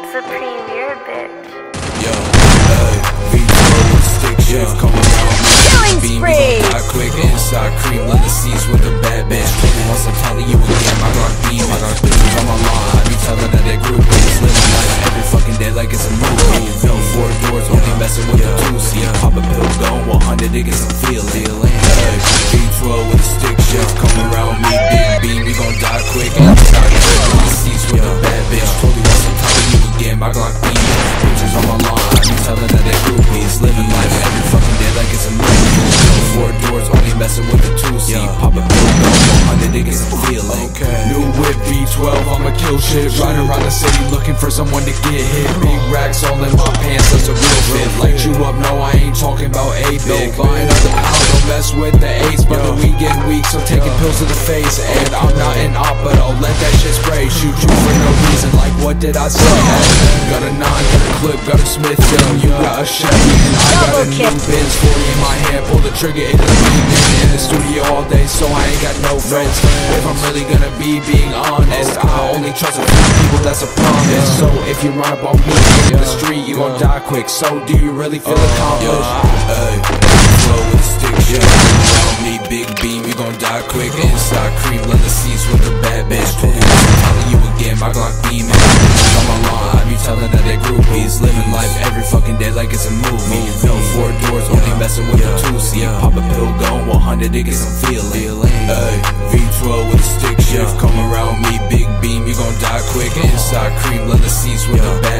Supreme, you're a bitch. Yo, V12 with stick shift, come around me. Killing Beam, spree. we gon' die quick, inside creep, let the seats with a bad bitch. Told once I'm telling you again, my Glock beam, I got bitches on my lawn. I be telling that group is living life every fucking day like it's a movie. No 4 doors, only messing with the 2-seat. Pop a pill, going 100 to get some feeling. V12 with a stick shift, come around me, big beam, we gon' die quick, inside creep, let the seats with a bad bitch. Told you once I'm telling you again, my Glock beam, bitches on my lawn. I be telling that groupies living life every fucking day like it's a movie. No 4 doors, only messing with the 2-seat. Pop a pill, going 100 to get some feeling. New whip V12, I'ma kill shit. Riding around the city looking for someone to get hit. Big racks all in my pants, that's a real fit. Light you up, no I ain't talking about 8-bit. Buying up the pound, don't mess with the 8s. Brother, we getting weak, so taking pills to the face. And I'm not an op, but I'll let that shit spray. Shoot you for no reason, like what did I say? Got a 9, got a clip, got a Smith gun. You got a Chevy, and I got a new Benz 40 in my hand. Pull the trigger, it'll be in the studio all day, so I ain't got no friends. If I'm really gonna be being honest, I only trust a few people, that's a promise. So if you run up on me in the street, you gon' die quick. So do you really feel accomplished? Flow with a stick shift, around me, big beam, you gon' die quick. Inside creep, let the seats with a bad bitch. Told you once, I'm telling you again, my Glock beaming. On my lawn, I be telling that groupies living life every fucking day like it's a movie. No 4 doors, only messing with the 2-seat. Pop a pill, going 100 to get some feeling. V12 with a stick shift, come around me, big beam, you gon' die quick. Inside creep, let the seats with a bad